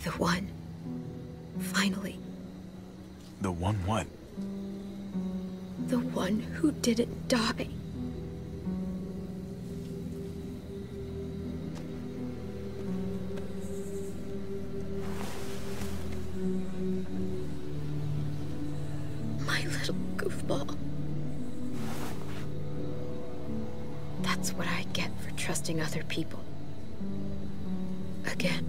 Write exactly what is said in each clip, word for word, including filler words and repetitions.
The one. Finally. The one what? The one who didn't die. My little goofball. That's what I get for trusting other people. Again.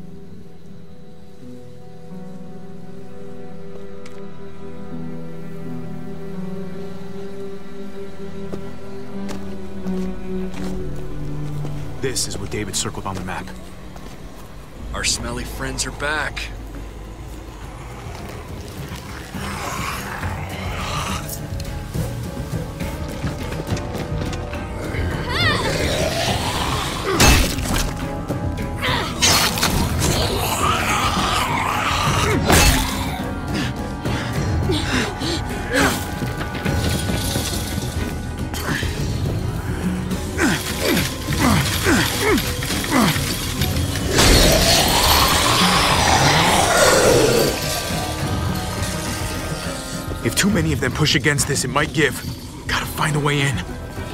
This is what David circled on the map. Our smelly friends are back. If too many of them push against this, it might give. Gotta find a way in.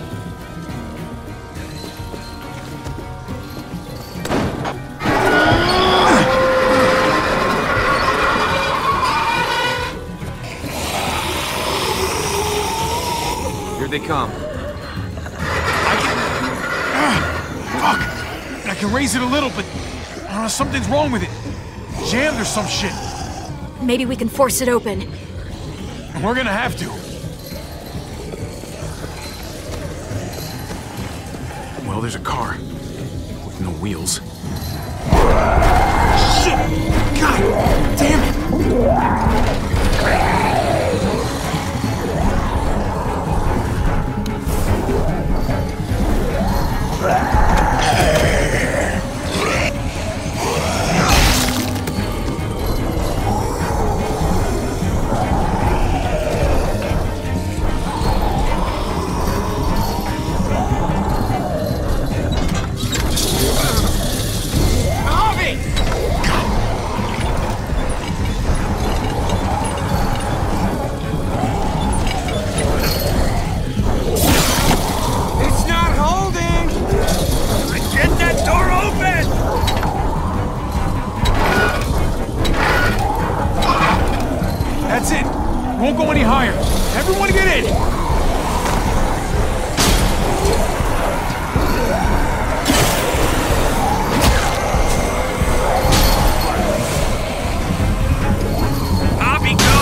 Here they come. I can... Ah, fuck! I can raise it a little, but I don't know, something's wrong with it. Jammed or some shit. Maybe we can force it open. We're gonna have to. Well, there's a car. With no wheels. Shit! God damn it! Won't go any higher. Everyone get in! Abby, go!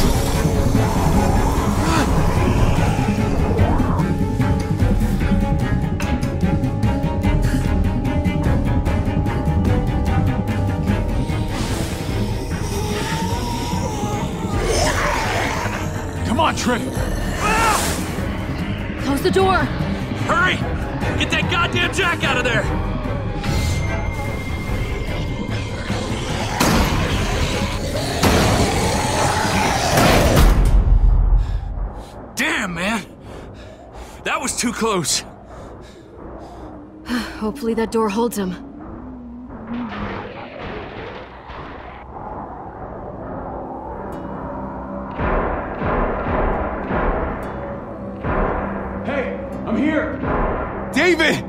Come on, Tripp! Close the door! Hurry! Get that goddamn Jack out of there! Damn, man! That was too close! Hopefully that door holds him. David!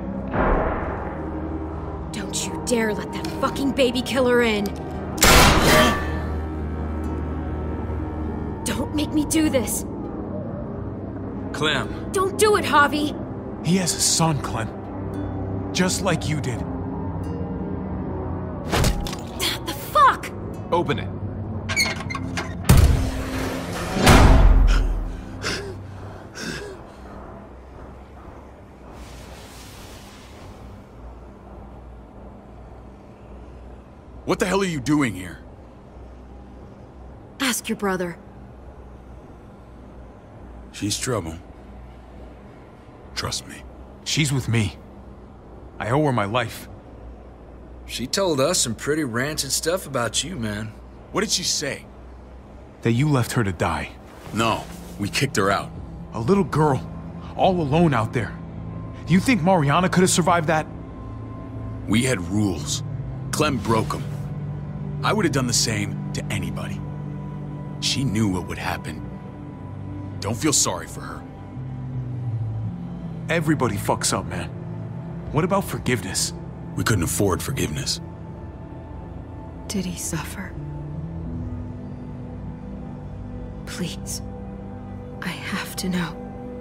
Don't you dare let that fucking baby killer in! Don't make me do this! Clem. Don't do it, Javi! He has a son, Clem. Just like you did. The fuck?! Open it. What the hell are you doing here? Ask your brother. She's trouble. Trust me. She's with me. I owe her my life. She told us some pretty rancid stuff about you, man. What did she say? That you left her to die. No, we kicked her out. A little girl, all alone out there. Do you think Mariana could have survived that? We had rules. Clem broke them. I would have done the same to anybody. She knew what would happen. Don't feel sorry for her. Everybody fucks up, man. What about forgiveness? We couldn't afford forgiveness. Did he suffer? Please. I have to know.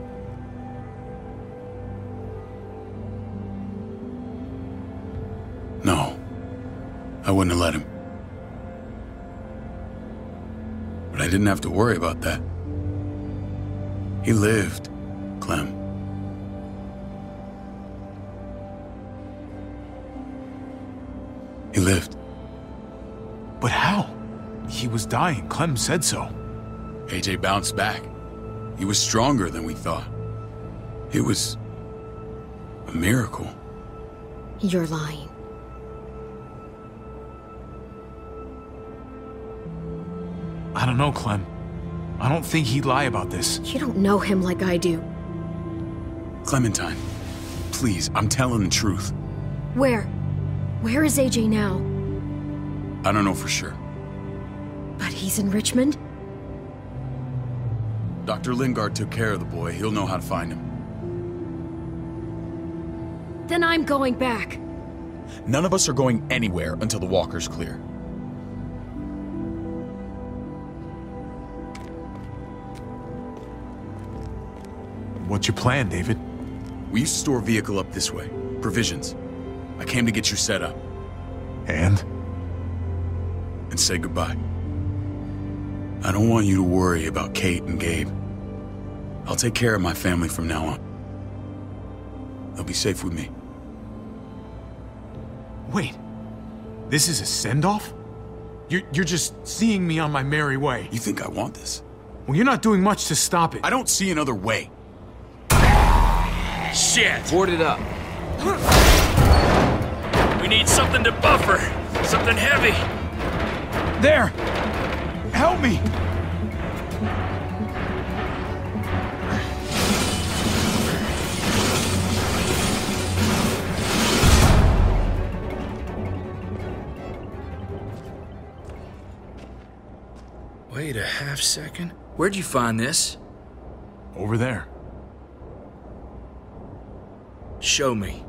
No. I wouldn't have let him. But I didn't have to worry about that. He lived, Clem. He lived. But how? He was dying. Clem said so. A J bounced back. He was stronger than we thought. It was a miracle. You're lying. I don't know, Clem. I don't think he'd lie about this. You don't know him like I do. Clementine, please, I'm telling the truth. Where? Where is A J now? I don't know for sure. But he's in Richmond? Doctor Lingard took care of the boy. He'll know how to find him. Then I'm going back. None of us are going anywhere until the walker's clear. What's your plan, David? We used to store a vehicle up this way. Provisions. I came to get you set up. And? And say goodbye. I don't want you to worry about Kate and Gabe. I'll take care of my family from now on. They'll be safe with me. Wait. This is a send-off? You're, you're just seeing me on my merry way. You think I want this? Well, you're not doing much to stop it. I don't see another way. Shit! Board it up. We need something to buffer. Something heavy. There! Help me! Wait a half second. Where'd you find this? Over there. Show me.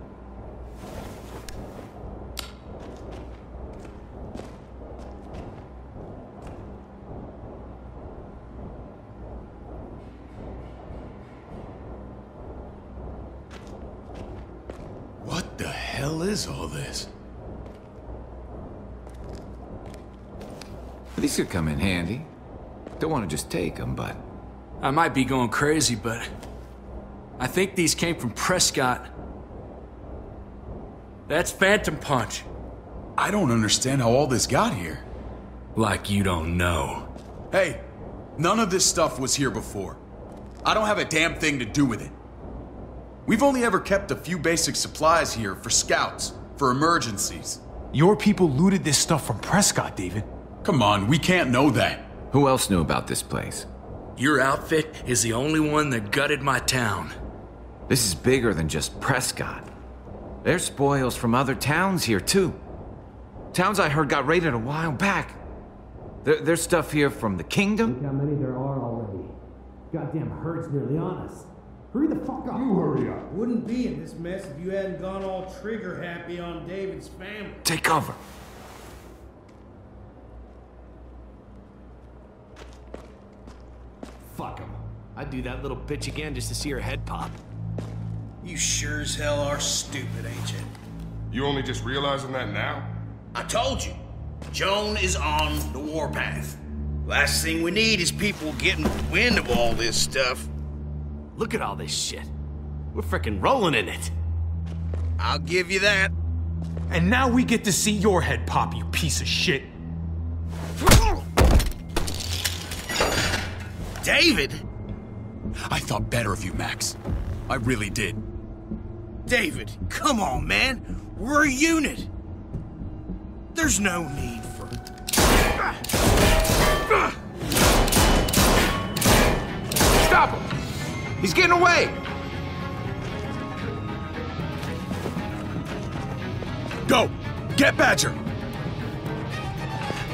What the hell is all this? These could come in handy. Don't want to just take them, but... I might be going crazy, but... I think these came from Prescott. That's Phantom Punch. I don't understand how all this got here. Like you don't know. Hey, none of this stuff was here before. I don't have a damn thing to do with it. We've only ever kept a few basic supplies here for scouts, for emergencies. Your people looted this stuff from Prescott, David. Come on, we can't know that. Who else knew about this place? Your outfit is the only one that gutted my town. This is bigger than just Prescott. There's spoils from other towns here, too. Towns I heard got raided a while back. There, there's stuff here from the Kingdom. Look how many there are already. Goddamn herd's nearly on us. Hurry the fuck up. You hurry up. Wouldn't be in this mess if you hadn't gone all trigger happy on David's family. Take cover. Fuck him. I'd do that little bitch again just to see her head pop. You sure as hell are stupid, ain't you? You only just realizing that now? I told you. Joan is on the warpath. Last thing we need is people getting wind of all this stuff. Look at all this shit. We're frickin' rolling in it. I'll give you that. And now we get to see your head pop, you piece of shit. David? I thought better of you, Max. I really did. David, come on, man. We're a unit. There's no need for... Stop him! He's getting away! Go! Get Badger!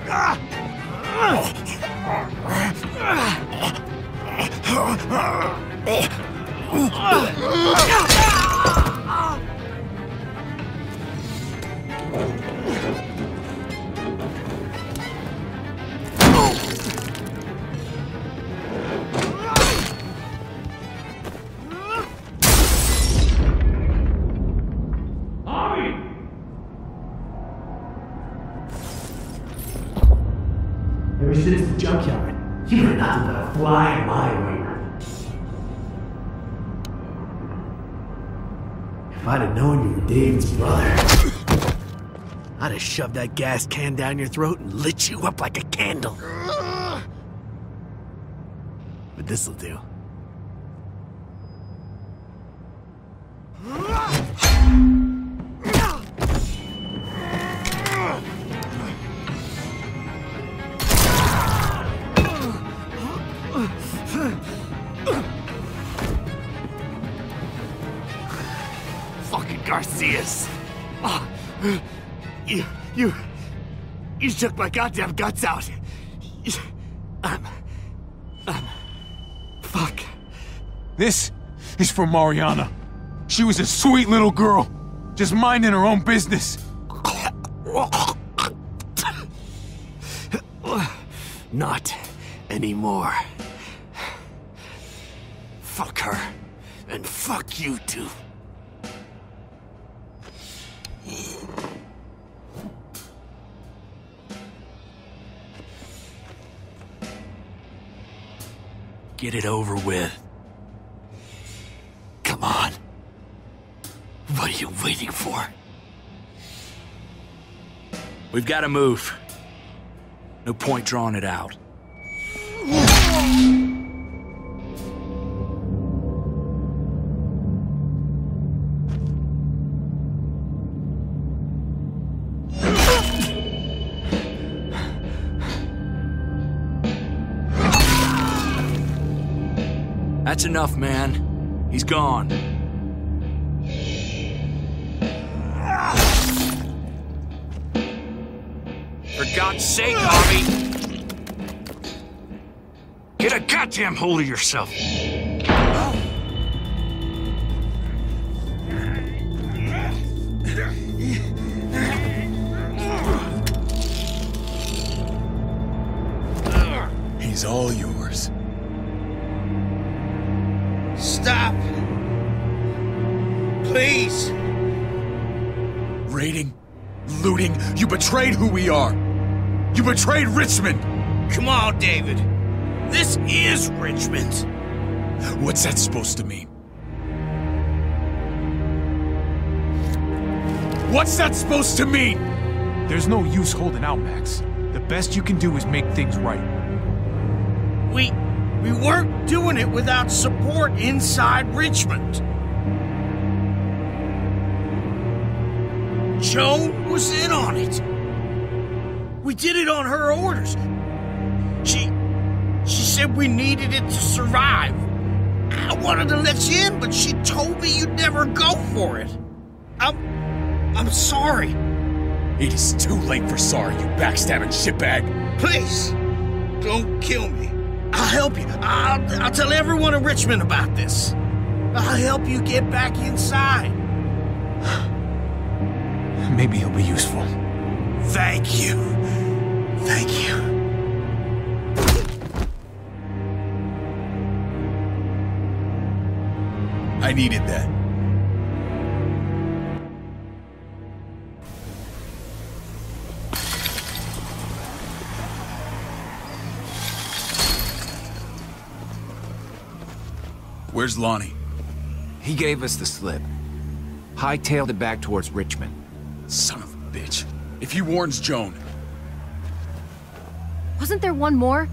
Ever since the junkyard, you were nothing but a fly in my ointment. If I'd have known you were David's brother, I'd have shoved that gas can down your throat and lit you up like a candle. But this'll do. Fucking Garcias! Oh, you, you, you shook my goddamn guts out. Um, um, fuck. This is for Mariana. She was a sweet little girl, just minding her own business. Not anymore. Fuck her, and fuck you too. Get it over with. Come on. What are you waiting for? We've got to move. No point drawing it out. That's enough, man. He's gone. For God's sake, Harvey! Get a goddamn hold of yourself! He's all yours. Stop! Please! Raiding, looting, you betrayed who we are! You betrayed Richmond! Come on, David. This is Richmond. What's that supposed to mean? What's that supposed to mean? There's no use holding out, Max. The best you can do is make things right. We... we weren't doing it without support inside Richmond. Joan was in on it. We did it on her orders. She... she said we needed it to survive. I wanted to let you in, but she told me you'd never go for it. I'm... I'm sorry. It is too late for sorry, you backstabbing shitbag. Please, don't kill me. I'll help you. I'll, I'll tell everyone in Richmond about this. I'll help you get back inside. Maybe he'll be useful. Thank you. Thank you. I needed that. Where's Lonnie? He gave us the slip. Hightailed it back towards Richmond. Son of a bitch. If he warns Joan... Wasn't there one more?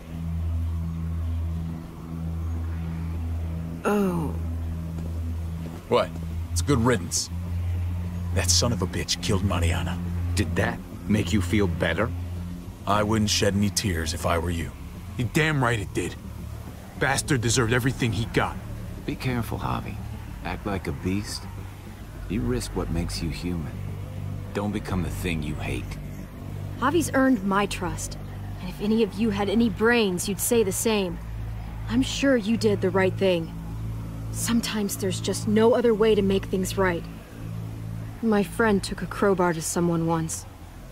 Oh. What? It's good riddance. That son of a bitch killed Mariana. Did that make you feel better? I wouldn't shed any tears if I were you. You're damn right it did. Bastard deserved everything he got. Be careful, Javi. Act like a beast. You risk what makes you human. Don't become the thing you hate. Javi's earned my trust. And if any of you had any brains, you'd say the same. I'm sure you did the right thing. Sometimes there's just no other way to make things right. My friend took a crowbar to someone once.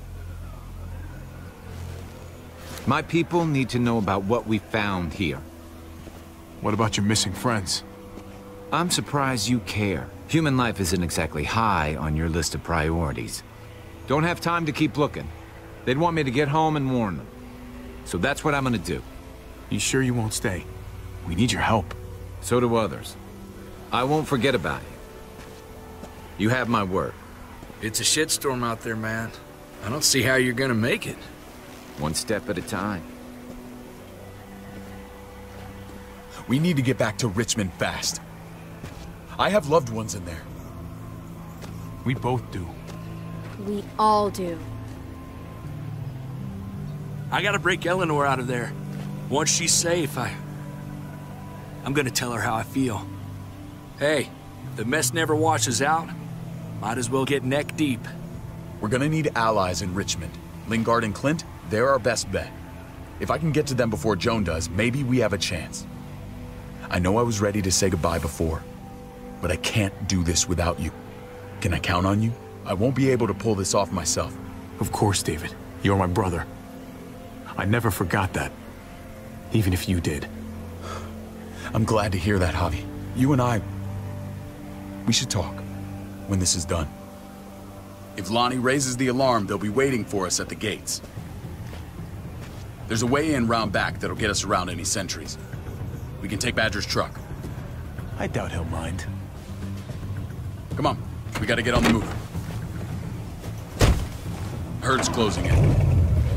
My people need to know about what we found here. What about your missing friends? I'm surprised you care. Human life isn't exactly high on your list of priorities. Don't have time to keep looking. They'd want me to get home and warn them. So that's what I'm gonna do. You sure you won't stay? We need your help. So do others. I won't forget about you. You have my word. It's a shitstorm out there, man. I don't see how you're gonna make it. One step at a time. We need to get back to Richmond fast. I have loved ones in there. We both do. We all do. I gotta break Eleanor out of there. Once she's safe, I... I'm gonna tell her how I feel. Hey, if the mess never washes out, might as well get neck deep. We're gonna need allies in Richmond. Lingard and Clint, they're our best bet. If I can get to them before Joan does, maybe we have a chance. I know I was ready to say goodbye before, but I can't do this without you. Can I count on you? I won't be able to pull this off myself. Of course, David. You're my brother. I never forgot that. Even if you did. I'm glad to hear that, Javi. You and I... we should talk when this is done. If Lonnie raises the alarm, they'll be waiting for us at the gates. There's a way in round back that'll get us around any sentries. We can take Badger's truck. I doubt he'll mind. Come on, we gotta get on the move. Herd's closing in.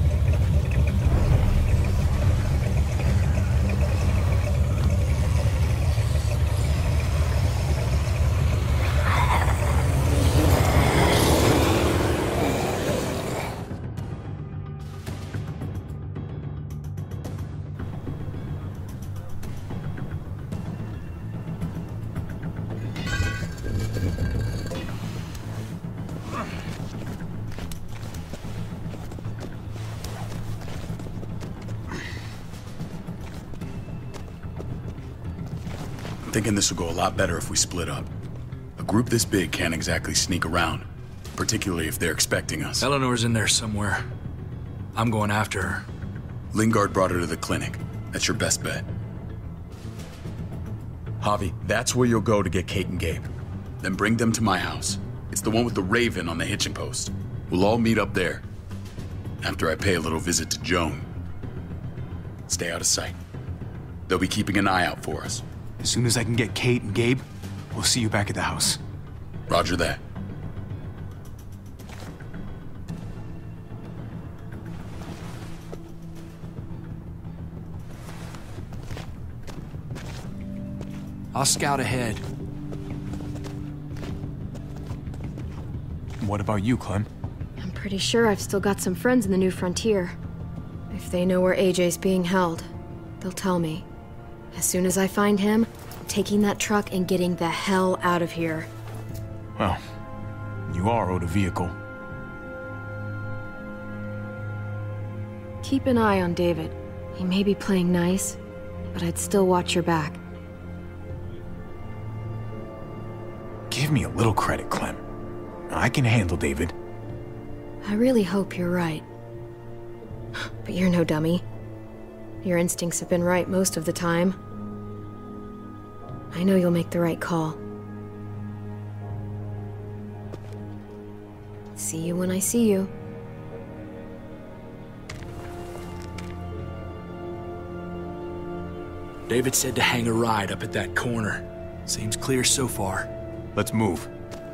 Thinking this will go a lot better if we split up. A group this big can't exactly sneak around, particularly if they're expecting us. Eleanor's in there somewhere. I'm going after her. Lingard brought her to the clinic. That's your best bet. Javi, that's where you'll go to get Kate and Gabe. Then bring them to my house. It's the one with the Raven on the hitching post. We'll all meet up there. After I pay a little visit to Joan. Stay out of sight. They'll be keeping an eye out for us. As soon as I can get Kate and Gabe, we'll see you back at the house. Roger that. I'll scout ahead. What about you, Clem? I'm pretty sure I've still got some friends in the New Frontier. If they know where A J's being held, they'll tell me. As soon as I find him, I'm taking that truck and getting the hell out of here. Well, you are owed a vehicle. Keep an eye on David. He may be playing nice, but I'd still watch your back. Give me a little credit, Clem. I can handle David. I really hope you're right. But you're no dummy. Your instincts have been right most of the time. I know you'll make the right call. See you when I see you. David said to hang a ride up at that corner. Seems clear so far. Let's move.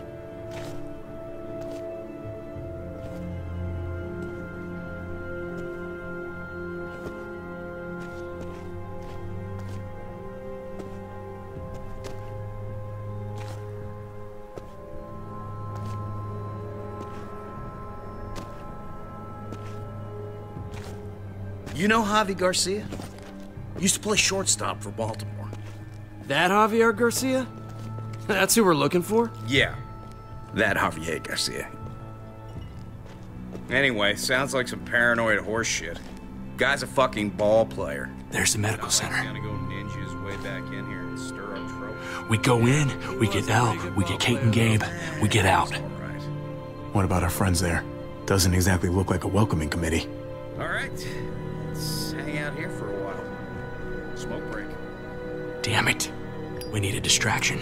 You know Javi Garcia? Used to play shortstop for Baltimore. That Javier Garcia? That's who we're looking for? Yeah, that Javier Garcia. Anyway, sounds like some paranoid horse shit. Guy's a fucking ball player. There's the medical center. He's gonna go ninja his way back in here and stir up trouble. We go in, we get Elle, we get Kate and Gabe, we get out. What about our friends there? Doesn't exactly look like a welcoming committee. All right, let's hang out here for a while. Smoke break. Damn it. We need a distraction.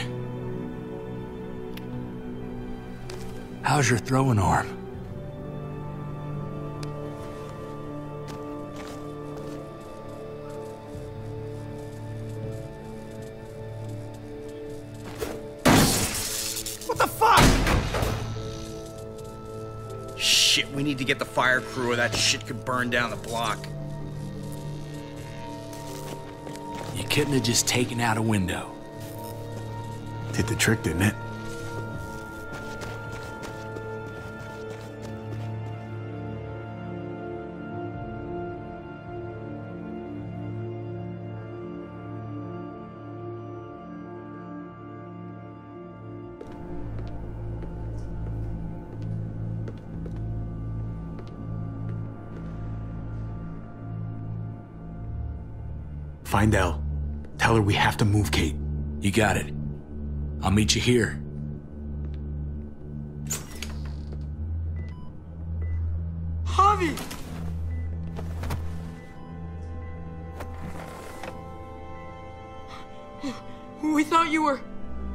How's your throwing arm? What the fuck? Shit, we need to get the fire crew or that shit could burn down the block. You couldn't have just taken out a window. Did the trick, didn't it? Find Elle. Tell her we have to move Kate. You got it. I'll meet you here. Javi! We thought you were...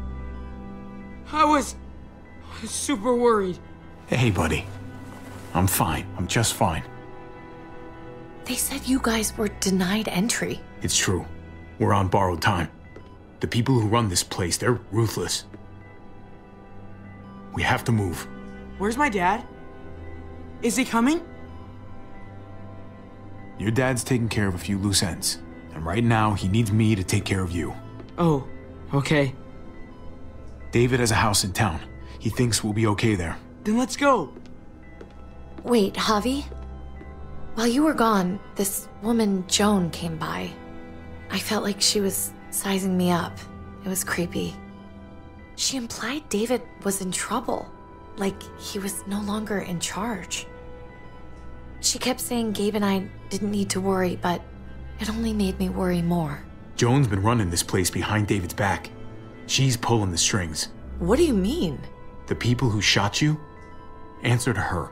I was... super worried. Hey, buddy. I'm fine. I'm just fine. They said you guys were denied entry. It's true. We're on borrowed time. The people who run this place, they're ruthless. We have to move. Where's my dad? Is he coming? Your dad's taking care of a few loose ends. And right now, he needs me to take care of you. Oh, okay. David has a house in town. He thinks we'll be okay there. Then let's go. Wait, Javi? While you were gone, this woman, Joan, came by. I felt like she was sizing me up. It was creepy. She implied David was in trouble, like he was no longer in charge. She kept saying Gabe and I didn't need to worry, but it only made me worry more. Joan's been running this place behind David's back. She's pulling the strings. What do you mean? The people who shot you answer to her.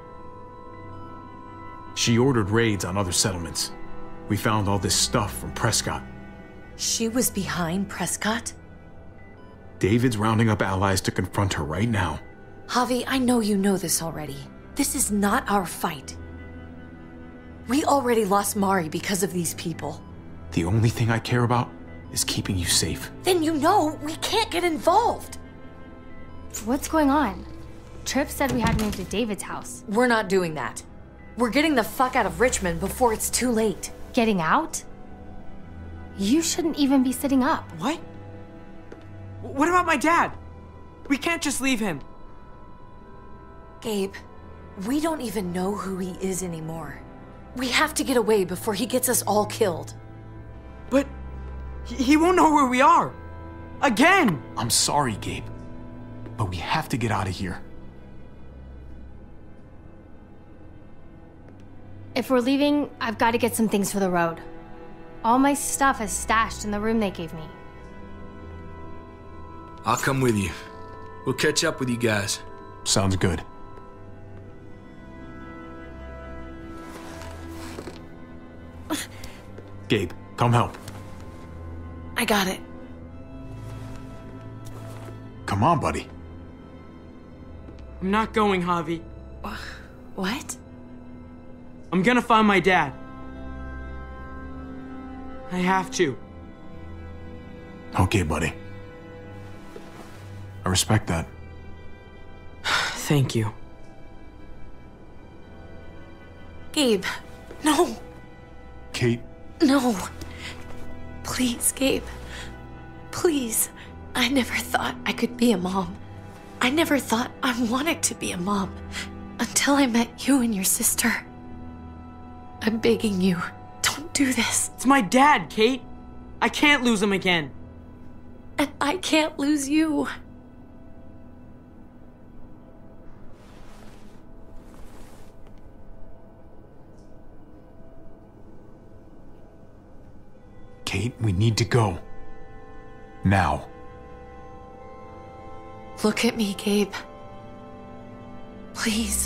She ordered raids on other settlements. We found all this stuff from Prescott. She was behind Prescott? David's rounding up allies to confront her right now. Javi, I know you know this already. This is not our fight. We already lost Mari because of these people. The only thing I care about is keeping you safe. Then you know we can't get involved. What's going on? Tripp said we had to move to David's house. We're not doing that. We're getting the fuck out of Richmond before it's too late. Getting out? You shouldn't even be sitting up. What? What about my dad? We can't just leave him. Gabe, we don't even know who he is anymore. We have to get away before he gets us all killed. But he won't know where we are. Again! I'm sorry, Gabe. But we have to get out of here. If we're leaving, I've got to get some things for the road. All my stuff is stashed in the room they gave me. I'll come with you. We'll catch up with you guys. Sounds good. Gabe, come help. I got it. Come on, buddy. I'm not going, Javi. What? I'm gonna find my dad. I have to. Okay, buddy. I respect that. Thank you. Gabe, no. Kate? No. Please, Gabe. Please. I never thought I could be a mom. I never thought I wanted to be a mom until I met you and your sister. I'm begging you, don't do this. It's my dad, Kate. I can't lose him again. And I can't lose you. Kate, we need to go. Now. Look at me, Gabe. Please.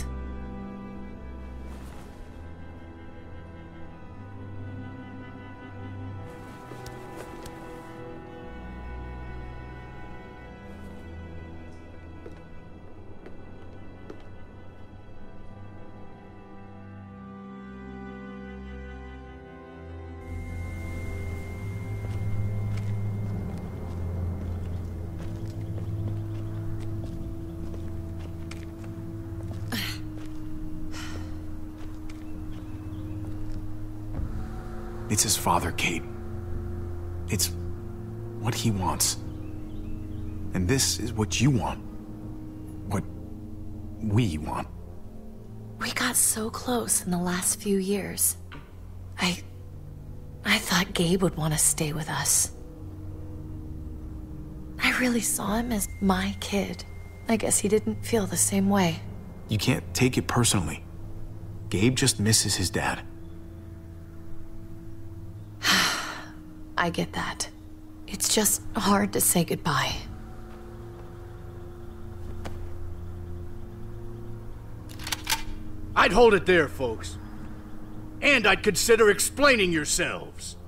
It's his father, Kate. It's what he wants. And this is what you want. What we want. We got so close in the last few years. I... I thought Gabe would want to stay with us. I really saw him as my kid. I guess he didn't feel the same way. You can't take it personally. Gabe just misses his dad. I get that. It's just hard to say goodbye. I'd hold it there, folks. And I'd consider explaining yourselves.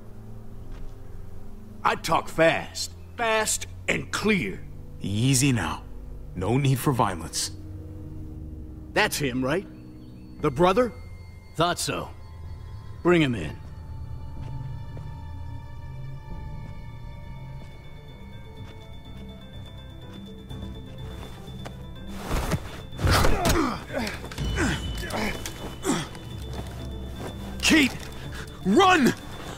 I'd talk fast. Fast and clear. Easy now. No need for violence. That's him, right? The brother? Thought so. Bring him in. Kate! Run!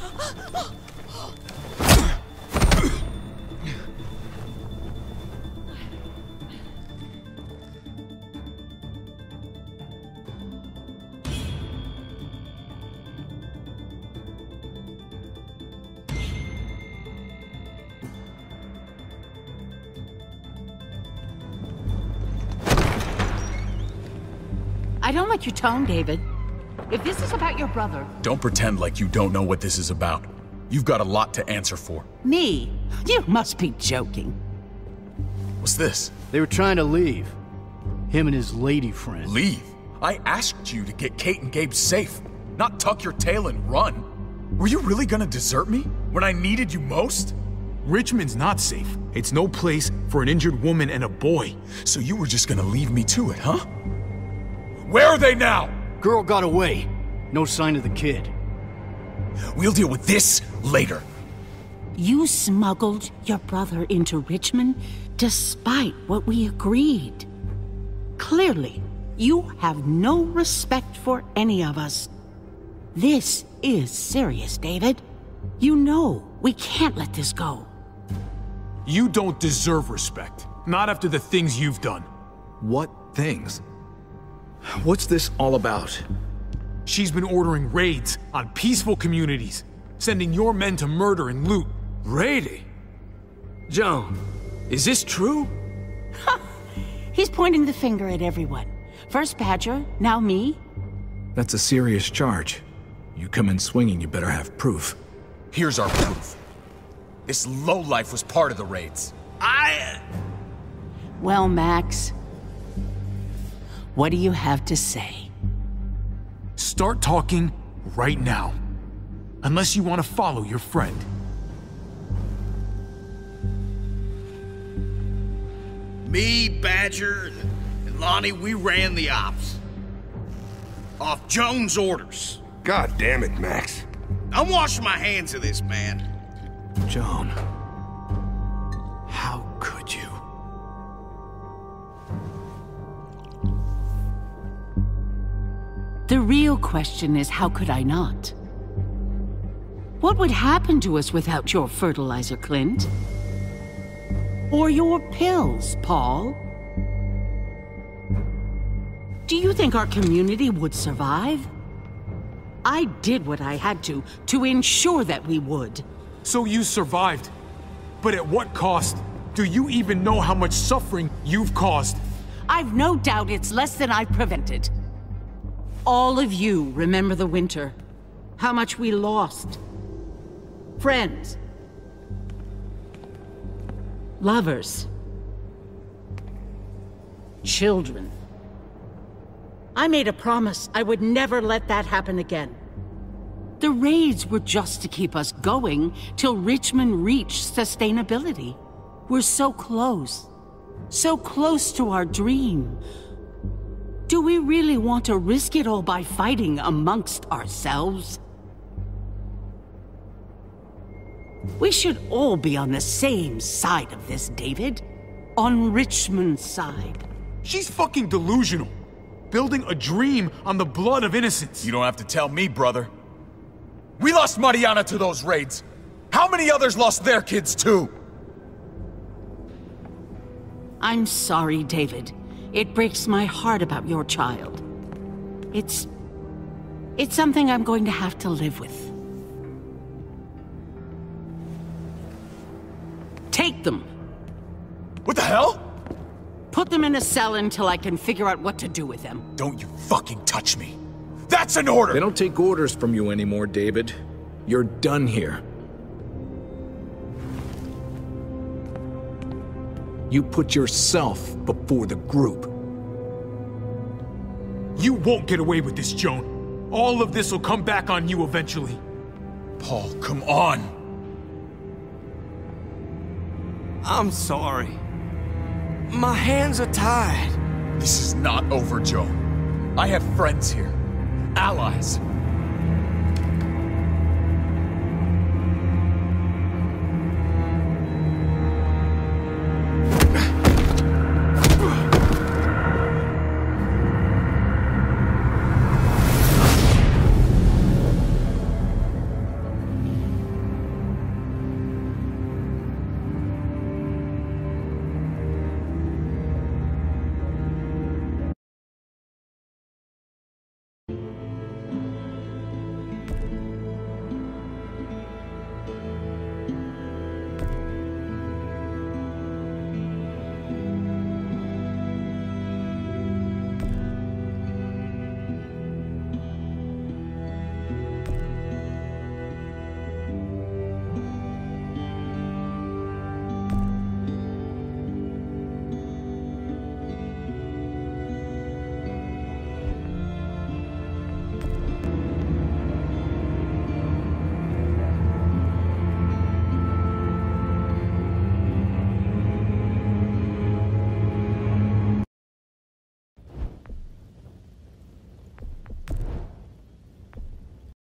I don't like your tone, David. If this is about your brother... Don't pretend like you don't know what this is about. You've got a lot to answer for. Me? You must be joking. What's this? They were trying to leave. Him and his lady friend. Leave? I asked you to get Kate and Gabe safe, not tuck your tail and run. Were you really gonna desert me when I needed you most? Richmond's not safe. It's no place for an injured woman and a boy. So you were just gonna leave me to it, huh? Where are they now? Girl got away. No sign of the kid. We'll deal with this later. You smuggled your brother into Richmond despite what we agreed. Clearly, you have no respect for any of us. This is serious, David. You know we can't let this go. You don't deserve respect. Not after the things you've done. What things? What's this all about? She's been ordering raids on peaceful communities, sending your men to murder and loot. Raiding? Joan, is this true? He's pointing the finger at everyone. First Badger, now me. That's a serious charge. You come in swinging, you better have proof. Here's our proof. This lowlife was part of the raids. I... Well, Max, what do you have to say? Start talking right now. Unless you want to follow your friend. Me, Badger, and Lonnie, we ran the ops. Off Joan's orders. God damn it, Max. I'm washing my hands of this, man. Joan. How could you? The real question is, how could I not? What would happen to us without your fertilizer, Clint? Or your pills, Paul? Do you think our community would survive? I did what I had to, to ensure that we would. So you survived. But at what cost? Do you even know how much suffering you've caused? I've no doubt it's less than I've prevented. All of you remember the winter. How much we lost. Friends. Lovers. Children. I made a promise I would never let that happen again. The raids were just to keep us going till Richmond reached sustainability. We're so close. So close to our dream. Do we really want to risk it all by fighting amongst ourselves? We should all be on the same side of this, David. On Richmond's side. She's fucking delusional. Building a dream on the blood of innocents. You don't have to tell me, brother. We lost Mariana to those raids. How many others lost their kids too? I'm sorry, David. It breaks my heart about your child. It's... It's something I'm going to have to live with. Take them. What the hell? Put them in a cell until I can figure out what to do with them. Don't you fucking touch me. That's an order! They don't take orders from you anymore, David. You're done here. You put yourself before the group. You won't get away with this, Joan. All of this will come back on you eventually. Paul, come on! I'm sorry. My hands are tied. This is not over, Joan. I have friends here. Allies.